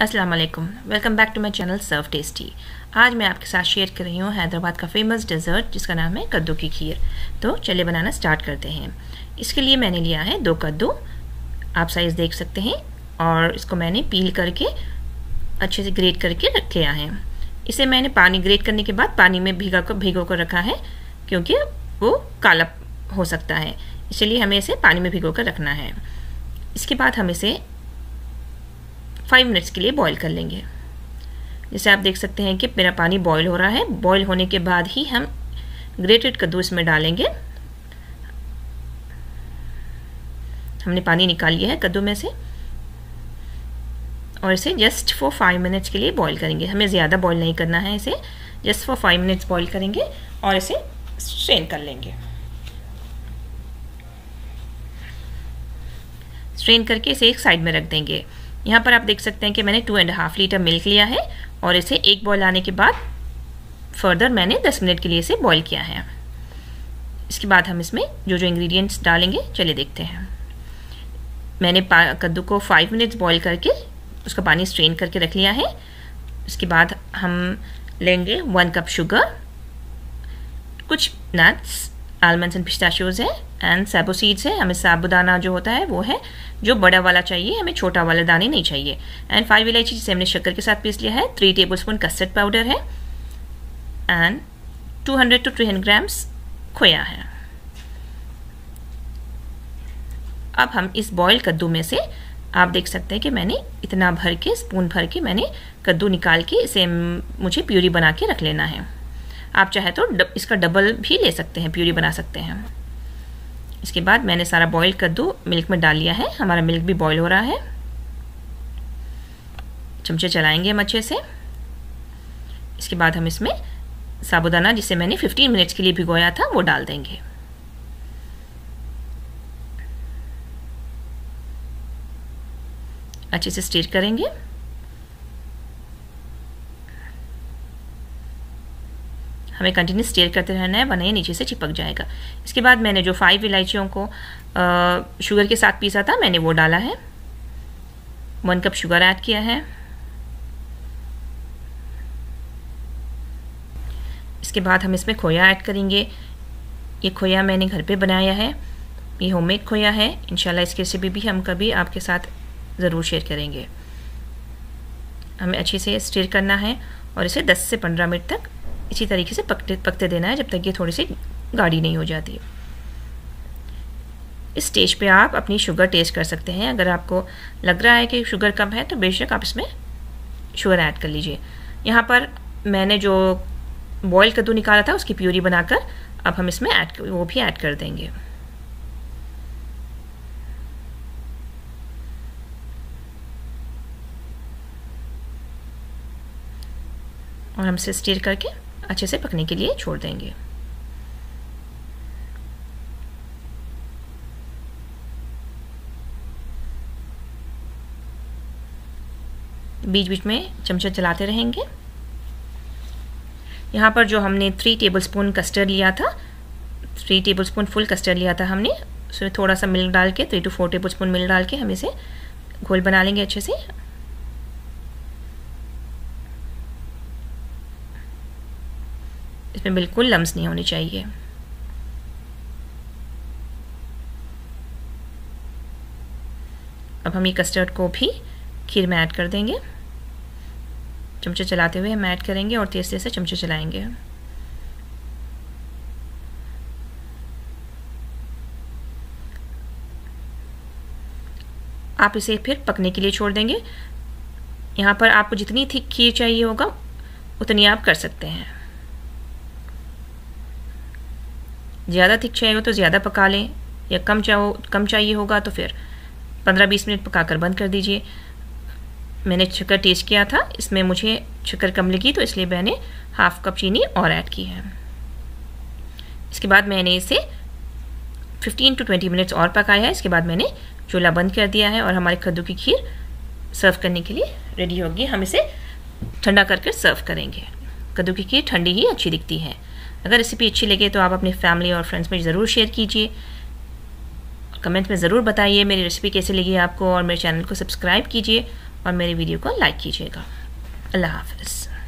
अस्सलाम वालेकुम, welcome back to my channel serve tasty. आज मैं आपके साथ शेयर कर रही हूँ हैदराबाद का फेमस डेज़र्ट जिसका नाम है कद्दू की खीर। तो चलिए बनाना स्टार्ट करते हैं। इसके लिए मैंने लिया है 2 कद्दू, आप साइज़ देख सकते हैं, और इसको मैंने पील करके अच्छे से ग्रेट करके रख लिया है। इसे मैंने पानी ग्रेट करने के बाद पानी में भिगो कर रखा है क्योंकि वो काला हो सकता है, इसलिए हमें इसे पानी में भिगो कर रखना है। इसके बाद हम इसे 5 मिनट्स के लिए बॉईल कर लेंगे। जैसे आप देख सकते हैं कि मेरा पानी बॉईल हो रहा है। बॉईल होने के बाद ही हम ग्रेटेड कद्दू इसमें डालेंगे। हमने पानी निकाल लिया है कद्दू में से और इसे जस्ट फॉर 5 मिनट्स के लिए बॉईल करेंगे। हमें ज़्यादा बॉईल नहीं करना है, इसे जस्ट फॉर 5 मिनट्स बॉईल करेंगे और इसे स्ट्रेन कर लेंगे। स्ट्रेन करके इसे एक साइड में रख देंगे। यहाँ पर आप देख सकते हैं कि मैंने 2.5 लीटर मिल्क लिया है और इसे एक बॉईल आने के बाद फर्दर मैंने 10 मिनट के लिए इसे बॉईल किया है। इसके बाद हम इसमें जो जो इंग्रेडिएंट्स डालेंगे चलिए देखते हैं। मैंने कद्दू को 5 मिनट्स बॉईल करके उसका पानी स्ट्रेन करके रख लिया है। इसके बाद हम लेंगे 1 कप शुगर, कुछ नट्स, आलमंड्स एंड पिस्ताशियोज है, एंड सैबो सीड्स है। हमें साबुदाना जो होता है वो है, जो बड़ा वाला चाहिए, हमें छोटा वाला दाने नहीं चाहिए। एंड 5 इलायची जिसे हमने शक्कर के साथ पीस लिया है। 3 टेबलस्पून कस्टर्ड पाउडर है एंड 200 to 300 ग्राम्स खोया है। अब हम इस बॉयल कद्दू में से आप देख सकते हैं कि मैंने इतना भर के, स्पून भर के मैंने कद्दू निकाल के इसे मुझे प्यूरी बना के रख लेना है। आप चाहे तो इसका डबल भी ले सकते हैं, प्यूरी बना सकते हैं। इसके बाद मैंने सारा बॉयल कद्दू मिल्क में डाल लिया है। हमारा मिल्क भी बॉयल हो रहा है। चमचे चलाएंगे हम अच्छे से। इसके बाद हम इसमें साबुदाना जिसे मैंने 15 मिनट्स के लिए भिगोया था वो डाल देंगे। अच्छे से स्टीर करेंगे। हमें कंटिन्यू स्टीयर करते रहना है, वरना ये नीचे से चिपक जाएगा। इसके बाद मैंने जो 5 इलायचियों को शुगर के साथ पीसा था मैंने वो डाला है। 1 कप शुगर ऐड किया है। इसके बाद हम इसमें खोया ऐड करेंगे। ये खोया मैंने घर पे बनाया है, ये होममेड खोया है। इंशाल्लाह इसकी रेसिपी भी हम कभी आपके साथ ज़रूर शेयर करेंगे। हमें अच्छे से स्टीर करना है और इसे 10 से 15 मिनट तक इसी तरीके से पकते देना है, जब तक ये थोड़ी सी गाढ़ी नहीं हो जाती। इस स्टेज पे आप अपनी शुगर टेस्ट कर सकते हैं। अगर आपको लग रहा है कि शुगर कम है तो बेशक आप इसमें शुगर ऐड कर लीजिए। यहाँ पर मैंने जो बॉयल कद्दू निकाला था उसकी प्यूरी बनाकर अब हम इसमें वो भी ऐड कर देंगे। और हम इसे स्टीर करके अच्छे से पकने के लिए छोड़ देंगे। बीच बीच में चमचा चलाते रहेंगे। यहाँ पर जो हमने 3 टेबलस्पून कस्टर्ड लिया था, 3 टेबलस्पून फुल कस्टर्ड लिया था हमने, उसमें थोड़ा सा मिल्क डाल के 3 to 4 टेबलस्पून मिल्क डाल के हम इसे घोल बना लेंगे अच्छे से। इसमें बिल्कुल लम्स नहीं होनी चाहिए। अब हम ये कस्टर्ड को भी खीर में ऐड कर देंगे। चमचे चलाते हुए हम ऐड करेंगे और तेज से चमचे चलाएंगे। आप इसे फिर पकने के लिए छोड़ देंगे। यहाँ पर आपको जितनी थिक खीर चाहिए होगा उतनी आप कर सकते हैं। ज़्यादा थिक चाहिए हो तो ज़्यादा पका लें, या कम चाहिए होगा तो फिर 15-20 मिनट पकाकर बंद कर दीजिए। मैंने शक्कर टेस्ट किया था, इसमें मुझे शक्कर कम लगी तो इसलिए मैंने 1/2 कप चीनी और ऐड की है। इसके बाद मैंने इसे 15 to 20 मिनट्स और पकाया है। इसके बाद मैंने चूल्हा बंद कर दिया है और हमारे कद्दू की खीर सर्व करने के लिए रेडी होगी। हम इसे ठंडा करके सर्व करेंगे। कद्दू की खीर ठंडी ही अच्छी दिखती है। अगर रेसिपी अच्छी लगे तो आप अपनी फैमिली और फ्रेंड्स में ज़रूर शेयर कीजिए। कमेंट में ज़रूर बताइए मेरी रेसिपी कैसे लगी आपको, और मेरे चैनल को सब्सक्राइब कीजिए और मेरे वीडियो को लाइक कीजिएगा। अल्लाह हाफ़िज़।